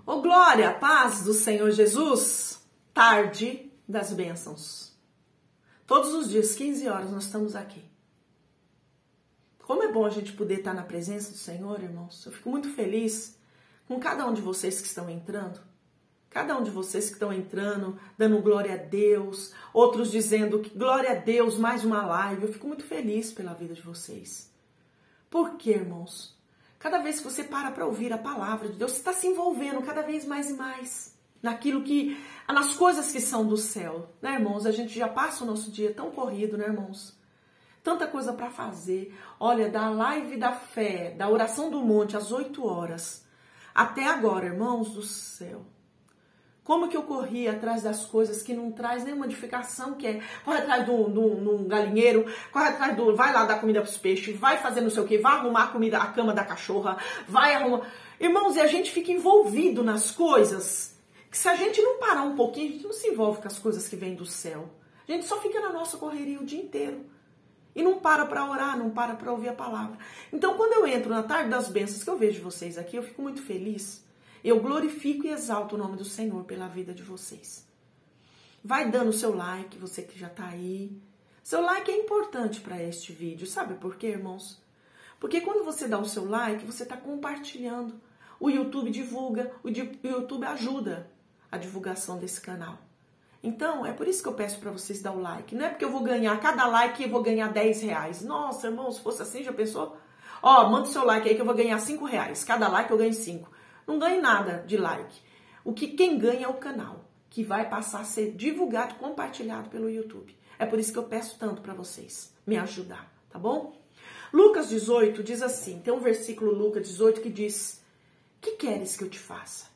Ô glória, paz do Senhor Jesus, tarde das bênçãos. Todos os dias, 15 horas, nós estamos aqui. Como é bom a gente poder estar na presença do Senhor, irmãos. Eu fico muito feliz com cada um de vocês que estão entrando. Cada um de vocês que estão entrando, dando glória a Deus. Outros dizendo que glória a Deus, mais uma live. Eu fico muito feliz pela vida de vocês. Por quê, irmãos? Cada vez que você para ouvir a palavra de Deus, você está se envolvendo cada vez mais e mais naquilo que, nas coisas que são do céu, né, irmãos? A gente já passa o nosso dia tão corrido, né, irmãos? Tanta coisa para fazer. Olha, da live da fé, da oração do monte às 8 horas, até agora, irmãos do céu. Como que eu corri atrás das coisas que não traz nenhuma edificação, que é, corre atrás de um galinheiro, corre atrás vai lá dar comida para os peixes, vai fazer não sei o que, vai arrumar a comida, a cama da cachorra, vai arrumar... Irmãos, e a gente fica envolvido nas coisas, que se a gente não parar um pouquinho, a gente não se envolve com as coisas que vêm do céu. A gente só fica na nossa correria o dia inteiro. E não para orar, não para ouvir a palavra. Então, quando eu entro na tarde das bênçãos, que eu vejo vocês aqui, eu fico muito feliz. Eu glorifico e exalto o nome do Senhor pela vida de vocês. Vai dando o seu like, você que já tá aí. Seu like é importante para este vídeo. Sabe por quê, irmãos? Porque quando você dá o seu like, você está compartilhando. O YouTube divulga, o YouTube ajuda a divulgação desse canal. Então, é por isso que eu peço para vocês dar o like. Não é porque eu vou ganhar, cada like eu vou ganhar 10 reais. Nossa, irmão, se fosse assim, já pensou? Ó, manda o seu like aí que eu vou ganhar 5 reais. Cada like eu ganho 5. Não ganhe nada de like. Quem ganha é o canal, que vai passar a ser divulgado, compartilhado pelo YouTube. É por isso que eu peço tanto para vocês me ajudar, tá bom? Lucas 18 diz assim, tem um versículo Lucas 18 que diz: que queres que eu te faça?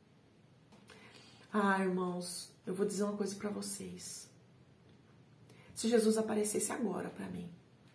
Ah, irmãos, eu vou dizer uma coisa para vocês. Se Jesus aparecesse agora para mim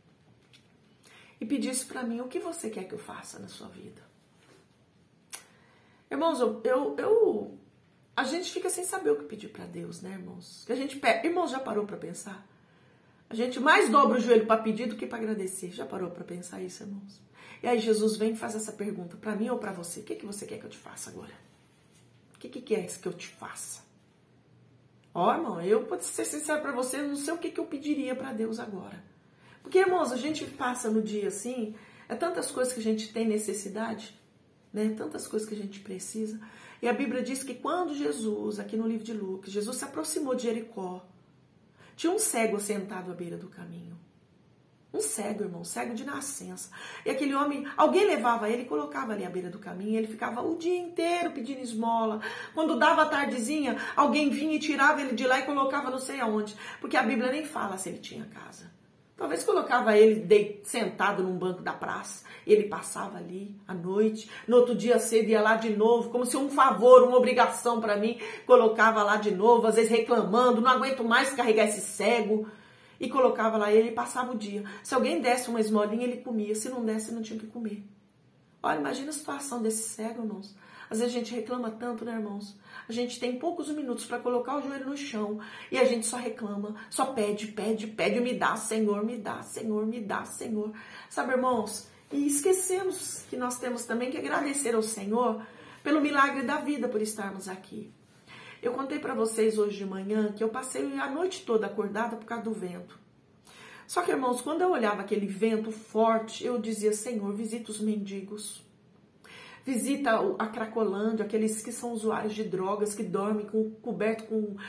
e pedisse para mim o que você quer que eu faça na sua vida? Irmãos, a gente fica sem saber o que pedir para Deus, né, irmãos? Que a gente pede. Irmãos, já parou para pensar? A gente mais dobra o joelho para pedir do que para agradecer. Já parou para pensar isso, irmãos? E aí Jesus vem e faz essa pergunta para mim ou para você. O que você quer que eu te faça agora? O que quer que eu te faça? Ó, irmão, eu, vou ser sincero para você, eu não sei o que eu pediria para Deus agora. Porque, irmãos, a gente passa no dia assim, é tantas coisas que a gente tem necessidade, né? Tantas coisas que a gente precisa. E a Bíblia diz que quando Jesus, aqui no livro de Lucas, Jesus se aproximou de Jericó, tinha um cego sentado à beira do caminho. Um cego, irmão, cego de nascença. E aquele homem, alguém levava ele e colocava ali à beira do caminho. Ele ficava o dia inteiro pedindo esmola. Quando dava a tardezinha, alguém vinha e tirava ele de lá e colocava não sei aonde. Porque a Bíblia nem fala se ele tinha casa. Talvez colocava ele sentado num banco da praça. Ele passava ali à noite. No outro dia cedo ia lá de novo. Como se um favor, uma obrigação para mim. Colocava lá de novo, às vezes reclamando. Não aguento mais carregar esse cego. E colocava lá ele e passava o dia. Se alguém desse uma esmolinha, ele comia. Se não desse, não tinha o que comer. Olha, imagina a situação desse cego, irmãos. Às vezes a gente reclama tanto, né, irmãos? A gente tem poucos minutos para colocar o joelho no chão e a gente só reclama, só pede, me dá, Senhor, me dá, Senhor, me dá, Senhor. Sabe, irmãos? E esquecemos que nós temos também que agradecer ao Senhor pelo milagre da vida, por estarmos aqui. Eu contei para vocês hoje de manhã que eu passei a noite toda acordada por causa do vento. Só que, irmãos, quando eu olhava aquele vento forte, eu dizia: Senhor, visita os mendigos. Visita a Cracolândia, aqueles que são usuários de drogas, que dormem coberto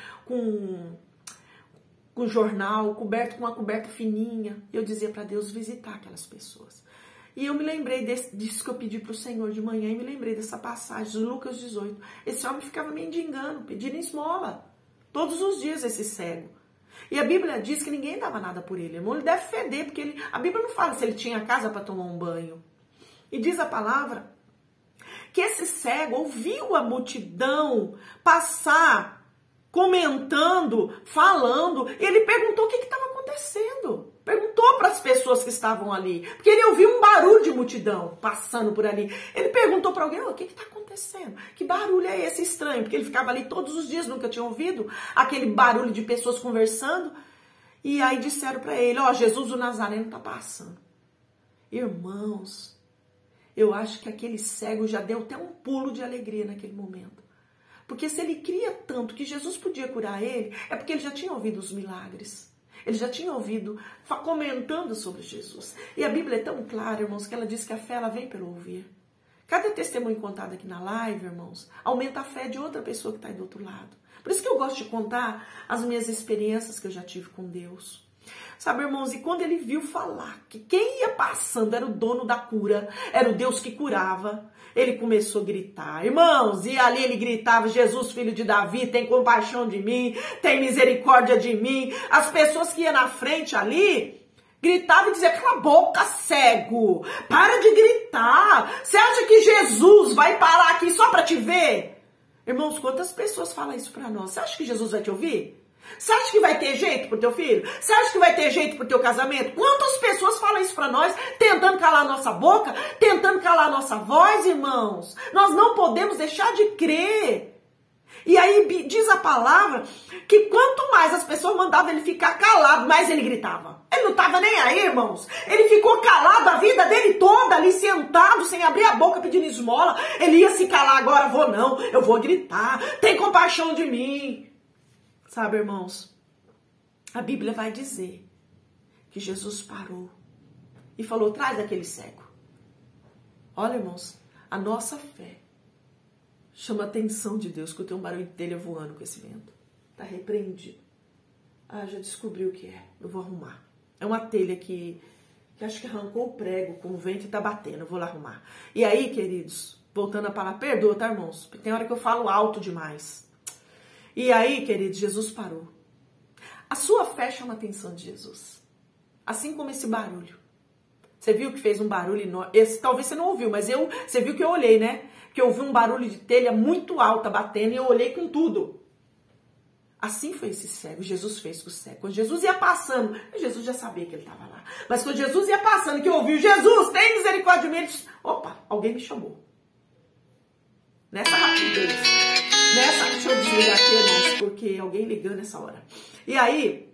com jornal, coberto com uma coberta fininha. Eu dizia para Deus visitar aquelas pessoas. E eu me lembrei disso que eu pedi para o Senhor de manhã, e me lembrei dessa passagem, de Lucas 18. Esse homem ficava mendigando, pedindo esmola, todos os dias, esse cego. E a Bíblia diz que ninguém dava nada por ele, irmão. Ele deve feder, porque a Bíblia não fala se ele tinha casa para tomar um banho. E diz a palavra que esse cego ouviu a multidão passar, comentando, falando. Ele perguntou o que estava acontecendo. Perguntou para as pessoas que estavam ali. Porque ele ouviu um barulho de multidão passando por ali. Ele perguntou para alguém: o que está acontecendo? Que barulho é esse estranho? Porque ele ficava ali todos os dias, nunca tinha ouvido aquele barulho de pessoas conversando. E aí disseram para ele: Jesus o Nazareno está passando. Irmãos, eu acho que aquele cego já deu até um pulo de alegria naquele momento. Porque se ele cria tanto que Jesus podia curar ele, é porque ele já tinha ouvido os milagres. Ele já tinha ouvido comentando sobre Jesus. E a Bíblia é tão clara, irmãos, que ela diz que a fé ela vem pelo ouvir. Cada testemunho contado aqui na live, irmãos, aumenta a fé de outra pessoa que está aí do outro lado. Por isso que eu gosto de contar as minhas experiências que eu já tive com Deus. Sabe, irmãos, e quando ele viu falar que quem ia passando era o dono da cura, era o Deus que curava, ele começou a gritar. Irmãos, e ali ele gritava, Jesus, filho de Davi, tem compaixão de mim, tem misericórdia de mim. As pessoas que iam na frente ali, gritavam e diziam, cala a boca, cego, para de gritar. Você acha que Jesus vai parar aqui só para te ver? Irmãos, quantas pessoas falam isso para nós? Você acha que Jesus vai te ouvir? Você acha que vai ter jeito pro teu filho? Você acha que vai ter jeito pro teu casamento? Quantas pessoas falam isso pra nós, tentando calar a nossa boca, tentando calar a nossa voz, irmãos? Nós não podemos deixar de crer. E aí diz a palavra que quanto mais as pessoas mandavam ele ficar calado, mais ele gritava. Ele não estava nem aí, irmãos. Ele ficou calado a vida dele toda, ali sentado, sem abrir a boca, pedindo esmola. Ele ia se calar agora, vou não, eu vou gritar. Tem compaixão de mim. Sabe, irmãos, a Bíblia vai dizer que Jesus parou e falou, traz aquele cego. Olha, irmãos, a nossa fé chama a atenção de Deus, que eu tenho um barulho de telha voando com esse vento. Tá repreendido. Ah, já descobri o que é. Eu vou arrumar. É uma telha que acho que arrancou o prego com o vento e tá batendo. Eu vou lá arrumar. E aí, queridos, voltando a palavra, perdoa, tá, irmãos? Porque tem hora que eu falo alto demais. E aí, queridos, Jesus parou. A sua fé chama a atenção de Jesus. Assim como esse barulho. Você viu que fez um barulho enorme? Esse, talvez você não ouviu, mas você viu que eu olhei, né? Que eu ouvi um barulho de telha muito alta batendo e eu olhei com tudo. Assim foi esse cego. Jesus fez com o cego. Quando Jesus ia passando, Jesus já sabia que ele estava lá. Mas quando Jesus ia passando, que ouviu, Jesus, tem misericórdia de mim. Ele disse, opa, alguém me chamou. Nessa rapidez. Deixa eu desligar aqui, irmãos, porque alguém ligando nessa hora. E aí,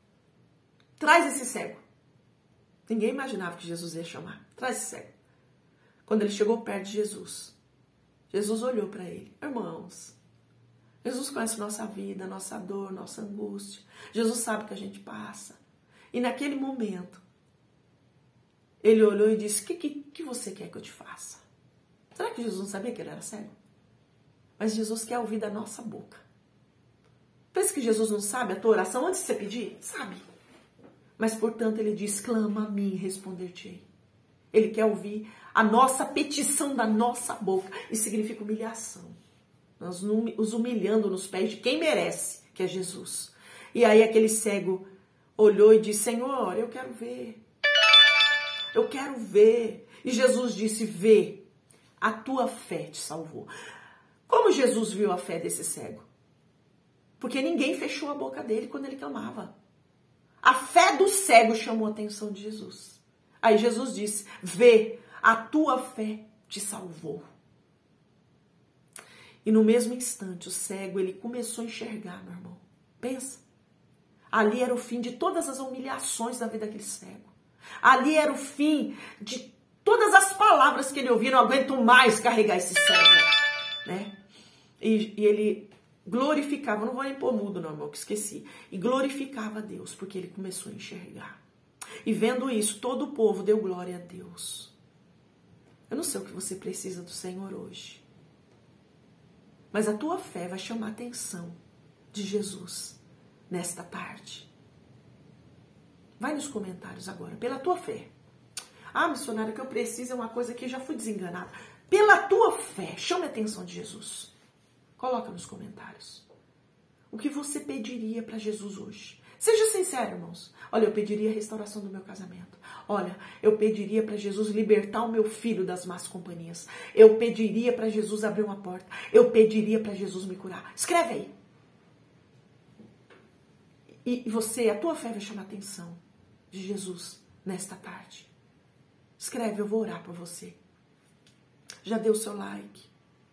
traz esse cego. Ninguém imaginava que Jesus ia chamar. Traz esse cego. Quando ele chegou perto de Jesus, Jesus olhou para ele. Irmãos, Jesus conhece nossa vida, nossa dor, nossa angústia. Jesus sabe o que a gente passa. E naquele momento, ele olhou e disse, o que você quer que eu te faça? Será que Jesus não sabia que ele era cego? Mas Jesus quer ouvir da nossa boca. Pensa que Jesus não sabe a tua oração antes de você pedir? Sabe. Mas, portanto, ele diz, clama a mim e responder-te-ei. Ele quer ouvir a nossa petição da nossa boca. Isso significa humilhação. Nós nos humilhando nos pés de quem merece, que é Jesus. E aí aquele cego olhou e disse, Senhor, eu quero ver. Eu quero ver. E Jesus disse, vê, a tua fé te salvou. Como Jesus viu a fé desse cego? Porque ninguém fechou a boca dele quando ele clamava. A fé do cego chamou a atenção de Jesus. Aí Jesus disse, vê, a tua fé te salvou. E no mesmo instante, o cego, ele começou a enxergar, meu irmão. Pensa. Ali era o fim de todas as humilhações da vida daquele cego. Ali era o fim de todas as palavras que ele ouvia, não aguento mais carregar esse cego. Né? E ele glorificava, não vou nem pôr mudo não, irmão, que esqueci. E glorificava a Deus, porque ele começou a enxergar. E vendo isso, todo o povo deu glória a Deus. Eu não sei o que você precisa do Senhor hoje. Mas a tua fé vai chamar a atenção de Jesus nesta tarde. Vai nos comentários agora, pela tua fé. Ah, missionária, o que eu preciso é uma coisa que já fui desenganada. Pela tua fé, chame a atenção de Jesus. Coloca nos comentários. O que você pediria para Jesus hoje? Seja sincero, irmãos. Olha, eu pediria a restauração do meu casamento. Olha, eu pediria para Jesus libertar o meu filho das más companhias. Eu pediria para Jesus abrir uma porta. Eu pediria para Jesus me curar. Escreve aí. E você, a tua fé vai chamar a atenção de Jesus nesta tarde. Escreve, eu vou orar por você. Já deu o seu like?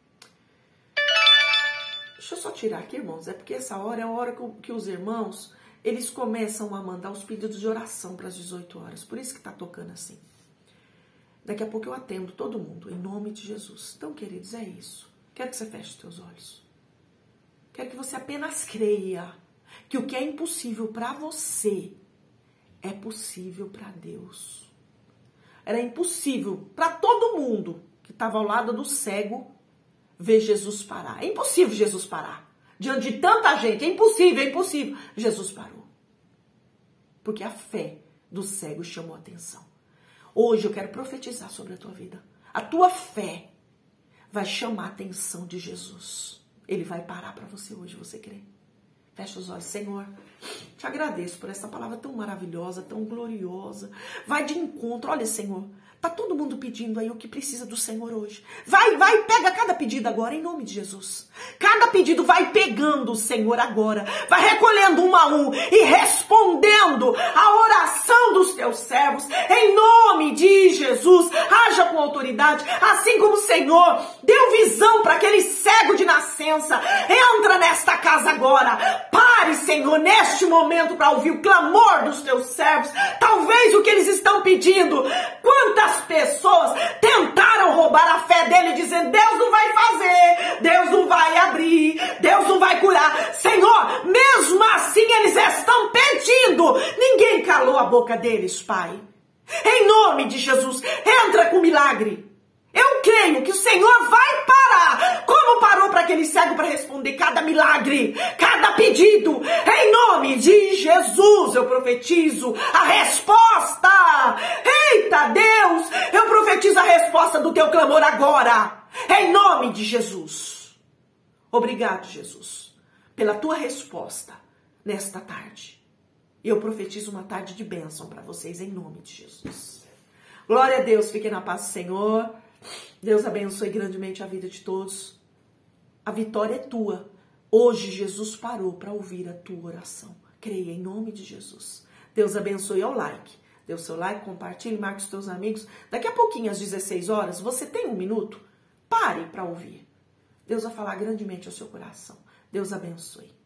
Deixa eu só tirar aqui, irmãos. É porque essa hora é a hora que os irmãos, eles começam a mandar os pedidos de oração para as 18 horas. Por isso que tá tocando assim. Daqui a pouco eu atendo todo mundo, em nome de Jesus. Então, queridos, é isso. Quero que você feche os teus olhos. Quero que você apenas creia que o que é impossível para você é possível para Deus. Era impossível para todo mundo que estava ao lado do cego ver Jesus parar. É impossível Jesus parar. Diante de tanta gente, é impossível, é impossível. Jesus parou. Porque a fé do cego chamou a atenção. Hoje eu quero profetizar sobre a tua vida. A tua fé vai chamar a atenção de Jesus. Ele vai parar para você hoje, você crê? Fecha os olhos. Senhor, te agradeço por essa palavra tão maravilhosa, tão gloriosa. Vai de encontro. Olha, Senhor, tá todo mundo pedindo aí o que precisa do Senhor hoje. Vai, pega cada pedido agora, em nome de Jesus. Cada pedido vai pegando o Senhor agora. Vai recolhendo um a um e respondendo a oração dos teus servos. Em nome de Jesus, haja com autoridade. Assim como o Senhor deu visão para aquele cego de nascença. Entra nesta casa agora. Pare, Senhor, neste momento para ouvir o clamor dos teus servos. Talvez o que eles estão pedindo. Quantas pessoas tentaram roubar a fé dele, dizendo: Deus não vai fazer, Deus não vai abrir, Deus não vai curar. Senhor, mesmo assim eles estão pedindo. Ninguém calou a boca deles, Pai. Em nome de Jesus, entra com milagre. Eu creio que o Senhor vai parar, como parou para aquele cego para responder cada milagre, cada pedido. Em nome de Jesus, eu profetizo a resposta. Eita Deus, eu profetizo a resposta do teu clamor agora. Em nome de Jesus. Obrigado, Jesus, pela tua resposta nesta tarde. Eu profetizo uma tarde de bênção para vocês em nome de Jesus. Glória a Deus, fiquem na paz do Senhor. Deus abençoe grandemente a vida de todos. A vitória é tua. Hoje Jesus parou para ouvir a tua oração. Creia em nome de Jesus. Deus abençoe ao like. Dê o seu like, compartilhe, marque os teus amigos. Daqui a pouquinho, às 16 horas, você tem 1 minuto? Pare para ouvir. Deus vai falar grandemente ao seu coração. Deus abençoe.